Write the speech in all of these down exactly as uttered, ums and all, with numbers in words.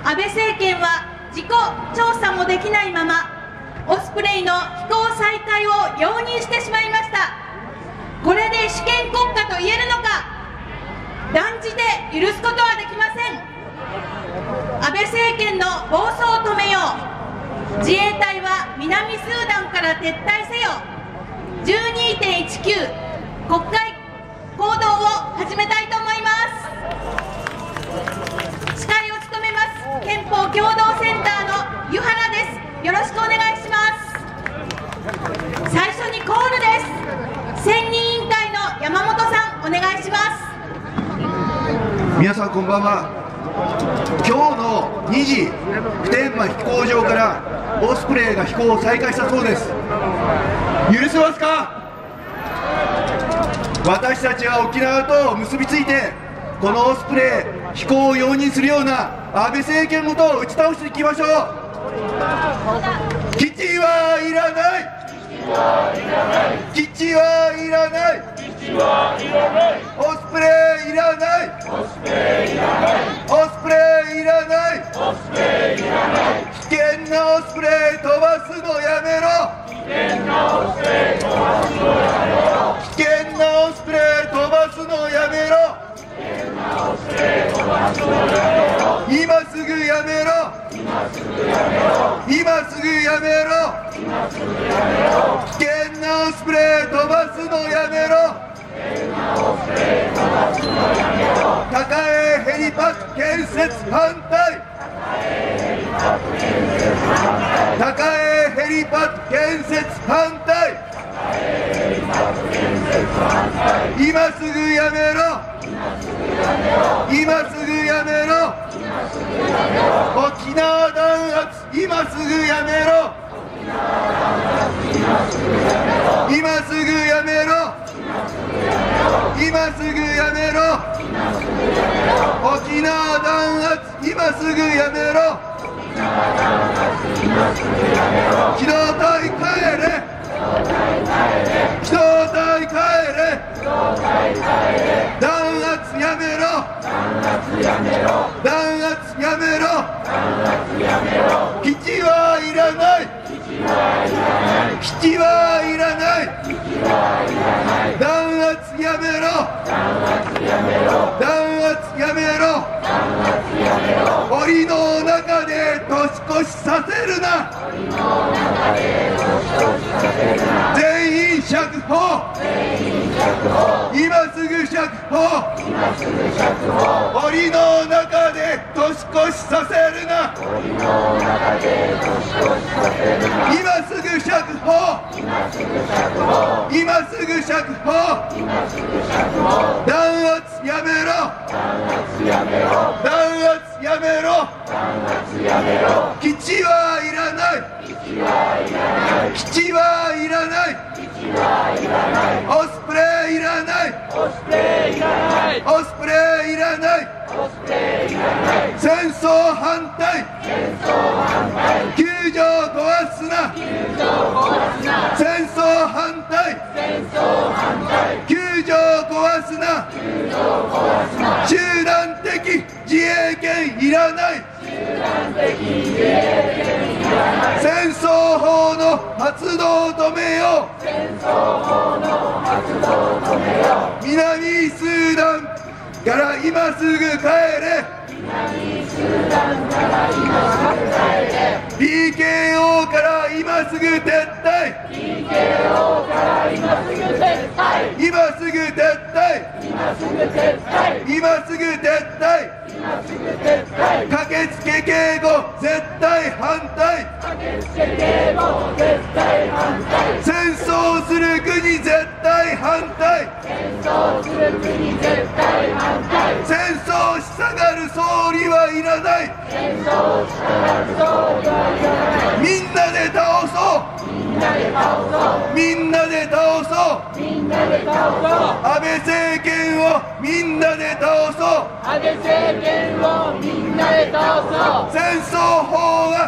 安倍政権は自己調査もできないままオスプレイの飛行再開を容認してしまいました。これで主権国家と言えるのか、断じて許すことはできません。安倍政権の暴走を止めよう。自衛隊は南スーダンから撤退せよ。 じゅうにてんいちきゅう 国会行動を始めたいと思います。司会を務めます憲法共同センターの湯原です。よろしくお願いします。最初にコールです。選任委員会の山本さん、お願いします。 皆さんこんばんは。今日のにじ、普天間飛行場からオスプレイが飛行を再開したそうです。許せますか？私たちは沖縄と結びついて、このオスプレイ飛行を容認するような安倍政権ごとを打ち倒していきましょう。基地はいらない、基地はいらない、オスプレイいらない、オスプレイいらない、危険なオスプレイ飛ばすのやめろ、危険なオスプレイ飛ばすのやめろ、危険なオスプレイ飛ばすのやめろ、今すぐやめろ、今すぐやめろ、今すぐやめろ、危険なオスプレイ飛ばすのやめろ、高江ヘリパッド建設反対、高江ヘリパッド建設反対、今すぐやめろ、今すぐやめろ、沖縄弾圧今すぐやめろ、今すぐやめろ、今すぐやめろ、沖縄弾圧今すぐやめろ、機動隊帰れ、機動隊帰れ、弾圧やめろ、弾圧やめろ、基地はいらない、基地はいらない、弾圧やめろ、弾圧やめろ、檻の中で年越しさせるな、全員釈放、今すぐ釈放、檻の中で年越しさせるな、今すぐ釈放、今すぐ釈放、弾圧やめろ、弾圧やめろ、基地はいらない、基地はいらない、オスプレイいらない、オスプレイいらない、オスプレイいらない、戦争反対、救助壊すな、戦争反対、救助壊すな、集団的自衛権いらない、戦争法の発動を止めよう、南スーダンから今すぐ帰れ、ピーケーオー から今すぐ撤退、今すぐ撤退、今すぐ撤退、駆けつけ警護絶対反対、戦争する国絶対反対、戦争したがる総理はいらない、みんなで倒そう、みんなで倒そう、安倍政権をみんなで倒そう、戦争法が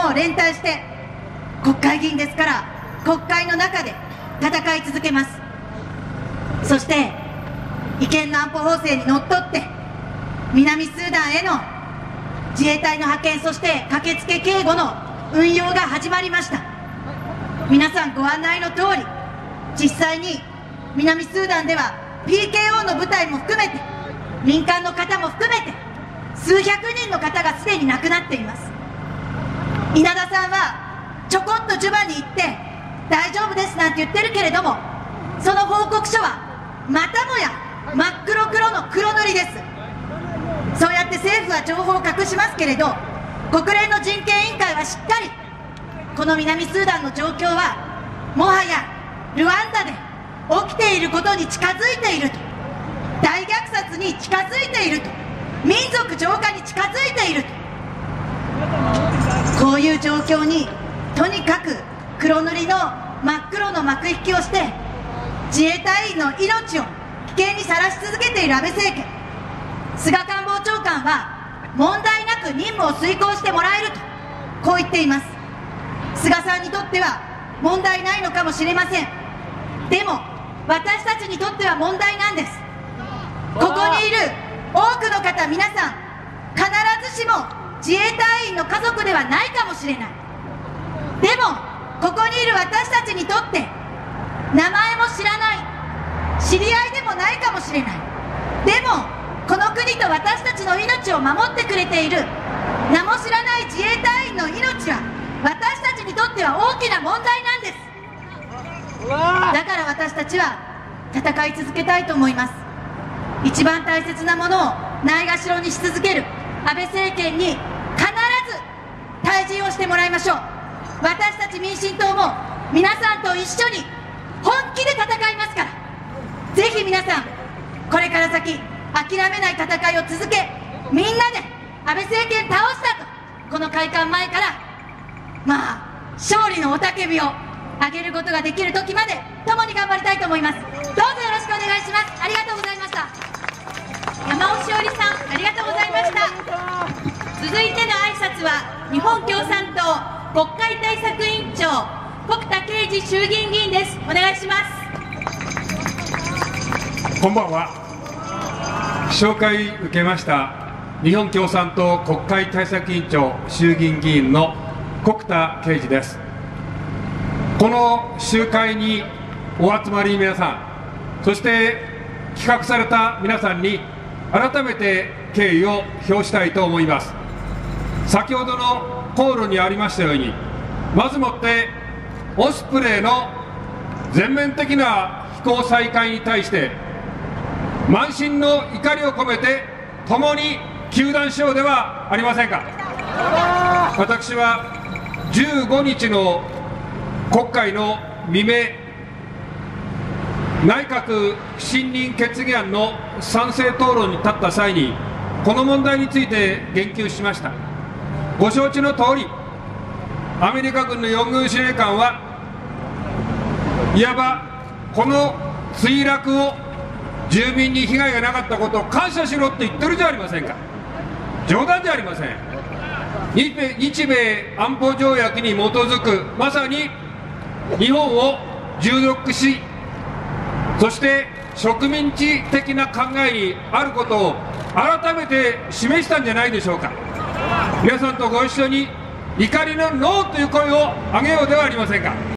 も連帯して国会議員ですから国会の中で戦い続けます。そして違憲の安保法制にのっとって南スーダンへの自衛隊の派遣、そして駆けつけ警護の運用が始まりました。皆さんご案内の通り、実際に南スーダンでは ピーケーオー の部隊も含めて民間の方も含めて数百人の方がすでに亡くなっています。稲田さんはちょこっとジュバに行って大丈夫ですなんて言ってるけれども、その報告書はまたもや真っ黒黒の黒塗りです。そうやって政府は情報を隠しますけれど、国連の人権委員会はしっかりこの南スーダンの状況はもはやルワンダで起きていることに近づいていると、大虐殺に近づいていると、民族浄化に近づいていると、こういう状況にとにかく黒塗りの真っ黒の幕引きをして自衛隊員の命を危険にさらし続けている安倍政権、菅官房長官は問題なく任務を遂行してもらえるとこう言っています。菅さんにとっては問題ないのかもしれません。でも私たちにとっては問題なんです。ここにいる多くの方、皆さん必ずしも自衛隊員の家族ではないかもしれない。でもここにいる私たちにとって名前も知らない、知り合いでもないかもしれない。でもこの国と私たちの命を守ってくれている名も知らない自衛隊員の命は私たちにとっては大きな問題なんです。だから私たちは戦い続けたいと思います。一番大切なものをないがしろにし続ける安倍政権に必ず退陣をしてもらいましょう。私たち民進党も皆さんと一緒に本気で戦いますから、ぜひ皆さんこれから先諦めない戦いを続け、みんなで安倍政権倒したとこの会館前からまあ勝利の雄たけびを上げることができる時まで共に頑張りたいと思います。どうぞよろしくお願いします。ありがとうございました。山尾志織さん、ありがとうございました。続いての挨拶は日本共産党国会対策委員長穀田恵二衆議院議員です。お願いします。 こんばんは。紹介受けました日本共産党国会対策委員長衆議院議員の穀田恵二です。この集会にお集まり皆さん、そして企画された皆さんに改めて敬意を表したいと思います。先ほどの口論にありましたように、まずもってオスプレイの全面的な飛行再開に対して満身の怒りを込めて共に糾弾しようではありませんか。私はじゅうごにちの国会の未明、内閣不信任決議案の賛成討論に立った際にこの問題について言及しました。ご承知の通り、アメリカ軍のよん軍司令官はいわばこの墜落を住民に被害がなかったことを感謝しろって言ってるじゃありませんか。冗談じゃありません。日米、日米安保条約に基づくまさに日本を従属し、そして植民地的な考えにあることを改めて示したんじゃないでしょうか。皆さんとご一緒に怒りのノーという声を上げようではありませんか。